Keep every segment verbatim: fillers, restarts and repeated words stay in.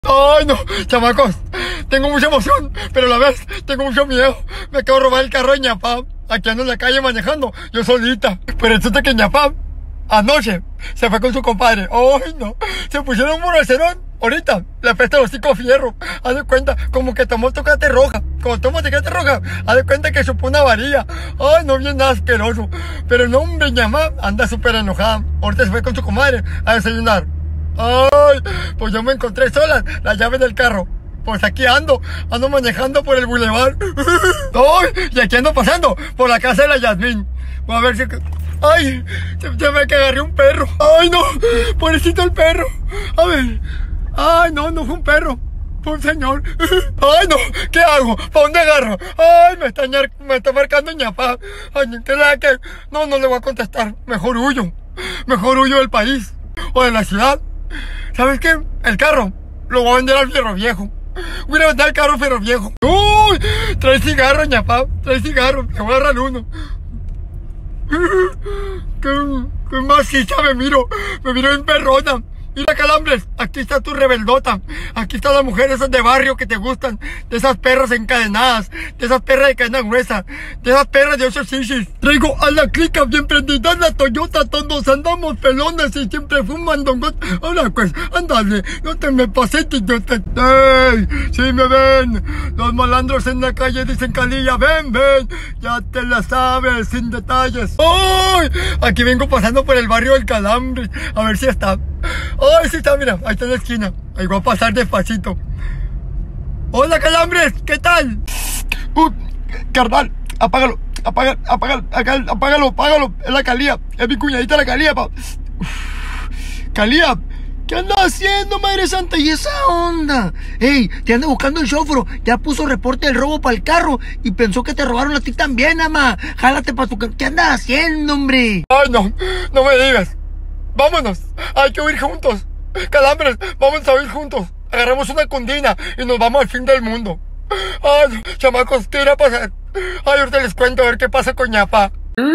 Ay, no, chamacos, tengo mucha emoción, pero a la vez tengo mucho miedo. Me acabo de robar el carro de ñapá. Aquí ando en la calle manejando, yo solita. Pero resulta que ñapá, anoche, se fue con su compadre. Ay, no, se pusieron un borracherón. Ahorita, le apesta los cinco fierros. Haz de cuenta, como que tomó tocate roja. Como toma tocate roja, haz de cuenta que chupó una varilla. Ay, no, bien asqueroso. Pero no, hombre, ñapá, anda súper enojada. Ahorita se fue con su comadre a desayunar. Ay, pues yo me encontré sola la llave del carro. Pues aquí ando, ando manejando por el bulevar. Ay, y aquí ando pasando por la casa de la Yasmín. Voy a ver si... Ay, se, se me que agarré un perro. Ay, no, pobrecito el perro. A ver. Ay, no, no fue un perro, fue un señor. Ay, no, ¿qué hago? ¿Para dónde agarro? Ay, me está, me está marcando ñapá. Ay, ¿qué la que? No, no le voy a contestar. Mejor huyo. Mejor huyo del país o de la ciudad. ¿Sabes qué? El carro lo voy a vender al fierro viejo. Voy a vender el carro fierro viejo. Uy, trae cigarro, ñapá. Trae cigarro. Me voy a agarrar uno. ¿Qué, qué maciza me miro? Me miro en perrona. Mira, Calambres, aquí está tu rebeldota. Aquí están las mujeres esas de barrio que te gustan. De esas perras encadenadas. De esas perras de cadena gruesa. De esas perras de ocho shishis. Traigo a la clica bien prendida la Toyota. Todos andamos pelones y siempre fumando. Ahora pues, ándale, no te me pases, idiota. ¡Ey! Sí me ven. Los malandros en la calle dicen calilla. Ven, ven. Ya te la sabes, sin detalles. ¡Ay! Aquí vengo pasando por el barrio del Calambres. A ver si está. Ay, sí está, mira, ahí está en la esquina. Ahí voy a pasar despacito. Hola, Calambres, ¿qué tal? Uh, carnal, apágalo, apágalo, apágalo, apágalo, apágalo. Es la Calía, es mi cuñadita la Calía, pa. Calía, ¿qué andas haciendo, madre santa? ¿Y esa onda? Ey, te anda buscando el chóforo. Ya puso reporte del robo para el carro y pensó que te robaron a ti también, ama. Jálate para tu carro. ¿Qué andas haciendo, hombre? Ay, no, no me digas. Vámonos, hay que huir juntos. Calambres, vamos a huir juntos. Agarramos una cundina y nos vamos al fin del mundo. Ay, chamacos, ¿qué irá a pasar? Ay, ahorita les cuento a ver qué pasa con ñapá.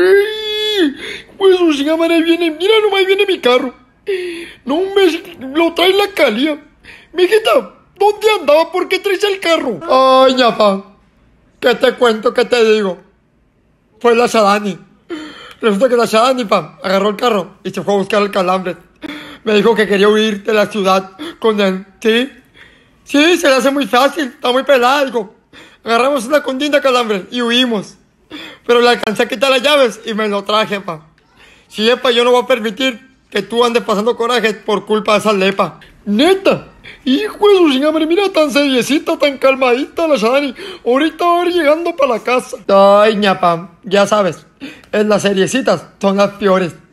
Pues su chica madre viene, mira nomás viene mi carro. No me lo trae la Calía. Mijita, ¿dónde andaba? ¿Por qué traes el carro? Ay, ñapá, ¿qué te cuento? ¿Qué te digo? Fue la Shadani. Resulta que la Shadani, pa, agarró el carro y se fue a buscar al Calambres. Me dijo que quería huir de la ciudad con él. ¿Sí? Sí, se le hace muy fácil, está muy pelada, digo. Agarramos una condina, Calambres, y huimos. Pero le alcancé a quitar las llaves y me lo traje, pa. Sí, pa, yo no voy a permitir que tú andes pasando coraje por culpa de esa lepa. Neta, hijo de su chingada, mira, tan seriecita, tan calmadita la Shadani. Ahorita va a ir llegando para la casa. Ay, ñapa, ya sabes, en las seriecitas son las peores.